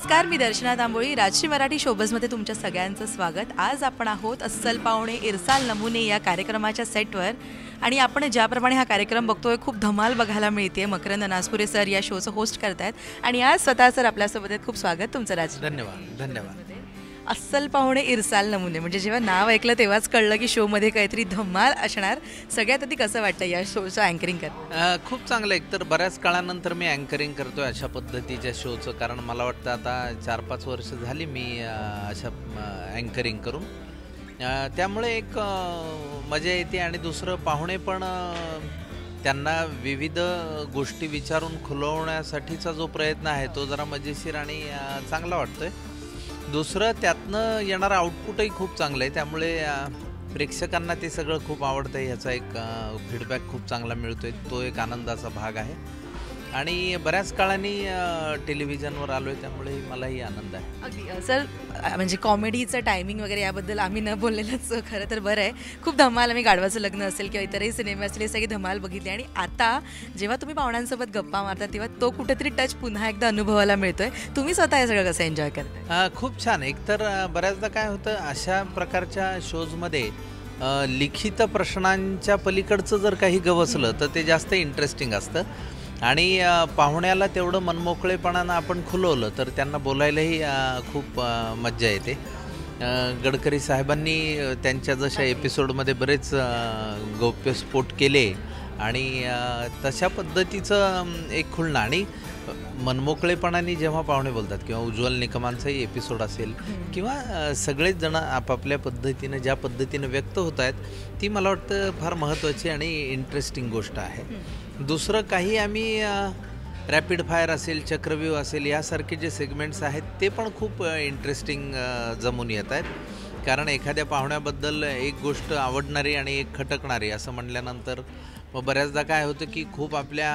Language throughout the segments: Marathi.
नमस्कार, मी दर्शना तांबोळी. राजश्री मराठी शोबजमध्ये तुमच्या सगळ्यांचं स्वागत. आज आपण आहोत अस्सल पाहुणे इरसाल नमुने या कार्यक्रमाच्या सेटवर आणि आपण ज्याप्रमाणे हा कार्यक्रम बघतोय खूप धमाल बघायला मिळते. मकरंद नासपुरे सर या शोचं होस्ट करतायत आणि आज स्वतः सर आपल्यासोबत आहेत. खूप स्वागत तुमचं राज. धन्यवाद धन्यवाद. अस्सल पाहुणे इरसाल नमुने म्हणजे जेव्हा नाव ऐकलं तेव्हाच कळलं की शोमध्ये काहीतरी धमाल असणार. सगळ्यात आधी कसं वाटतं या शोचं अँकरिंग करत? खूप चांगलं. एकतर बऱ्याच काळानंतर मी अँकरिंग करतोय अशा पद्धतीच्या शोचं, कारण मला वाटतं आता 4-5 वर्ष झाली मी अशा अँकरिंग करून. त्यामुळे एक मजा येते आणि दुसरं पाहुणे पण त्यांना विविध गोष्टी विचारून खुलवण्यासाठीचा जो प्रयत्न आहे तो जरा मजेशीर आणि चांगला वाटतोय. दुसरं त्यातनं येणारं आउटपुटही खूप चांगलं आहे, त्यामुळे प्रेक्षकांना ते सगळं खूप आवडतं आहे. ह्याचा एक फीडबॅक खूप चांगला मिळतो आहे, तो एक आनंदाचा भाग आहे. आणि बऱ्याच काळाने टेलिव्हिजनवर आलो आहे, त्यामुळे मलाही आनंद आहे. अगदी सर, म्हणजे कॉमेडीचं टायमिंग वगैरे याबद्दल आम्ही न बोललेलंच खरं तर बरं आहे. खूप धमाल, आम्ही गाढवाचं लग्न असेल किंवा इतरही सिनेमे असतील, सगळी धमाल बघितली. आणि आता जेव्हा तुम्ही पाहुण्यांसोबत गप्पा मारता तेव्हा तो कुठेतरी टच पुन्हा एकदा अनुभवायला मिळतोय. तुम्ही स्वतः हे सगळं कसं एन्जॉय करता? खूप छान. एकतर बऱ्याचदा काय होतं अशा प्रकारच्या शोजमध्ये लिखित प्रश्नांच्या पलीकडचं जर काही गवसलं तर ते जास्त इंटरेस्टिंग असतं आणि पाहुण्याला तेवढं मनमोकळेपणानं आपण खुलवलं तर त्यांना बोलायलाही खूप मज्जा येते. गडकरी साहेबांनी त्यांच्या जशा एपिसोडमध्ये बरेच गौप्यस्फोट केले आणि तशा पद्धतीचं एक खुलणं आणि मनमोकळेपणाने जेव्हा पाहुणे बोलतात किंवा उज्ज्वल निकमांचाही एपिसोड असेल किंवा सगळेच जण आपापल्या पद्धतीनं ज्या पद्धतीनं व्यक्त होत आहेत ती मला वाटतं फार महत्त्वाची आणि इंटरेस्टिंग गोष्ट आहे. दुसरं काही आम्ही रॅपिड फायर असेल, चक्रव्यूह असेल, यासारखे जे सेगमेंट्स आहेत ते पण खूप इंटरेस्टिंग जमून येत आहेत. कारण एखाद्या पाहुण्याबद्दल एक गोष्ट आवडणारी आणि एक खटकणारी असं म्हटल्यानंतर मग बऱ्याचदा काय होतं की खूप आपल्या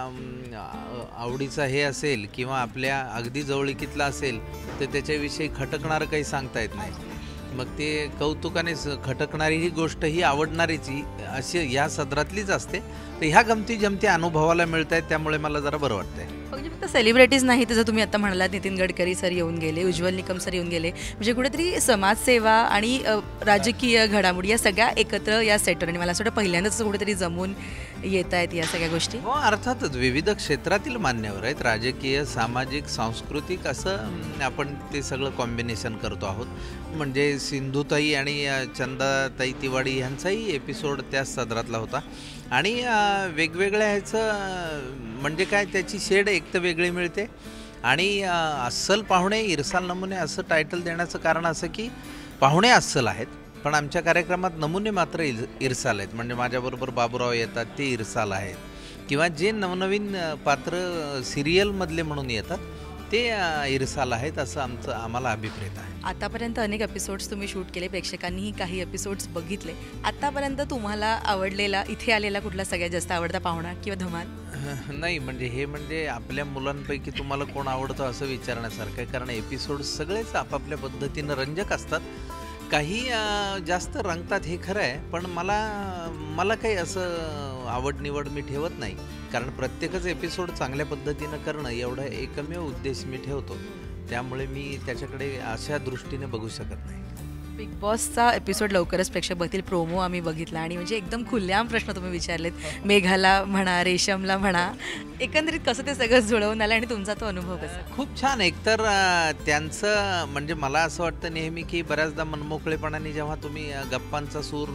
आवडीचा हे असेल किंवा आपल्या अगदी जवळकीतला असेल तर त्याच्याविषयी खटकणारं काही सांगता येत नाही. मग ते कौतुकाने खटकणारी ही गोष्ट ही आवडणारीच अशी या सदरातलीच असते. तर ह्या गमती जमती अनुभवाला मिळत आहेत, त्यामुळे मला जरा बरं वाटतंय. म्हणजे फक्त सेलिब्रिटीज नाही, जसं तुम्ही आता म्हणालात नितीन गडकरी सर येऊन गेले, उज्ज्वल निकम सर येऊन गेले, म्हणजे कुठेतरी समाजसेवा आणि राजकीय घडामोडी या सगळ्या एकत्र या सेटवर आणि मला असं वाटतं पहिल्यांदाच कुठेतरी जमून येत आहेत या सगळ्या गोष्टी. हो, अर्थातच विविध क्षेत्रातील मान्यवर आहेत, राजकीय, सामाजिक, सांस्कृतिक असं आपण ते सगळं कॉम्बिनेशन करतो आहोत. म्हणजे सिंधुताई आणि चंदाताई तिवाडी यांचाही एपिसोड त्याच सदरातला होता आणि वेगवेगळ्या ह्याचं म्हणजे काय त्याची शेड एक तर वेगळी मिळते. आणि अस्सल पाहुणे इरसाल नमुने असं टायटल देण्याचं कारण असं की पाहुणे अस्सल आहेत पण आमच्या कार्यक्रमात नमुने मात्र इरसाल आहेत. म्हणजे माझ्याबरोबर बाबूराव येतात ते इरसाल आहेत किंवा जे नवनवीन पात्र सिरियलमधले म्हणून येतात ते इरसाल आहेत असं आम्हाला अभिप्रेत आहे. आतापर्यंत अनेक एपिसोड्स तुम्ही शूट केले, प्रेक्षकांनीही काही एपिसोड्स बघितले. आतापर्यंत तुम्हाला आवडलेला, इथे आलेला कुठला सगळ्यात जास्त आवडता पाहुणा किंवा धमाल? नाही, म्हणजे आपल्या मुलांपैकी तुम्हाला कोण आवडतं असं विचारण्यासारखं आहे, कारण एपिसोड सगळेच आपापल्या पद्धतीनं रंजक असतात. काही जास्त रंगतात हे खरं आहे, पण मला काही असं आवड निवड मी ठेवत नाही, कारण प्रत्येकच एपिसोड चांगल्या पद्धतीनं करणं एवढा एकमेव उद्देश मी ठेवतो. त्यामुळे मी त्याच्याकडे अशा दृष्टीने बघू शकत नाही. बिग बॉसचा एपिसोड लवकरच प्रेक्षक बघतील. प्रोमो आम्ही बघितला आणि म्हणजे एकदम खुलेआम प्रश्न तुम्ही विचारलेत. मेघाला म्हणा, रेशमला म्हणा, एकंदरीत कसं ते सगळं जुळवून आलं आणि तुमचा तो अनुभव कसा? खूप छान. एकतर त्यांचं म्हणजे मला असं वाटतं नेहमी की बऱ्याचदा मनमोकळेपणाने जेव्हा तुम्ही गप्पांचा सूर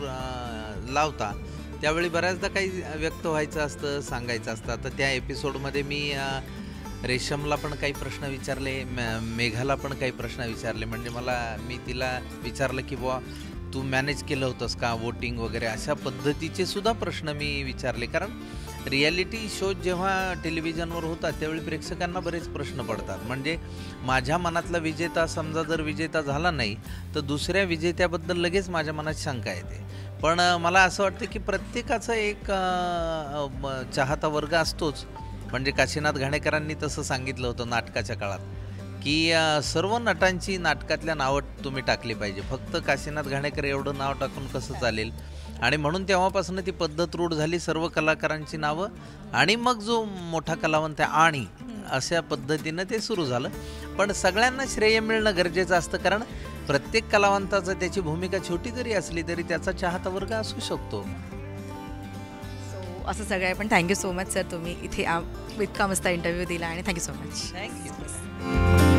लावता त्यावेळी बऱ्याचदा काही व्यक्त व्हायचं असतं, सांगायचं असतं. तर त्या एपिसोडमध्ये मी रेशमला पण काही प्रश्न विचारले, मेघाला पण काही प्रश्न विचारले. म्हणजे मी तिला विचारलं की बुवा तू मॅनेज केलं होतंस का वोटिंग वगैरे, अशा पद्धतीचे सुद्धा प्रश्न मी विचारले. कारण रियालिटी शो जेव्हा टेलिव्हिजनवर होतात त्यावेळी प्रेक्षकांना बरेच प्रश्न पडतात. म्हणजे माझ्या मनातला विजेता समजा जर विजेता झाला नाही तर दुसऱ्या विजेत्याबद्दल लगेच माझ्या मनात शंका येते. पण मला असं वाटतं की प्रत्येकाचा एक चाहता वर्ग असतोच. म्हणजे काशीनाथ घाणेकरांनी तसं सांगितलं होतं नाटकाच्या काळात की सर्व नटांची नाटकातल्या नावं तुम्ही टाकली पाहिजे, फक्त काशीनाथ घाणेकर एवढं नाव टाकून कसं चालेल. आणि म्हणून तेव्हापासून ती पद्धत रूढ झाली, सर्व कलाकारांची नावं आणि मग जो मोठा कलावंत आहे आणि अशा पद्धतीनं ते सुरू झालं. पण सगळ्यांना श्रेय मिळणं गरजेचं असतं, कारण प्रत्येक कलावंताचं त्याची भूमिका छोटी जरी असली तरी त्याचा चाहता वर्ग असू शकतो. सो असं सगळं आहे. पण थँक्यू सो मच सर, तुम्ही इथे इतका मस्त इंटरव्ह्यू दिला आणि थँक्यू सो मच. थँक्यू.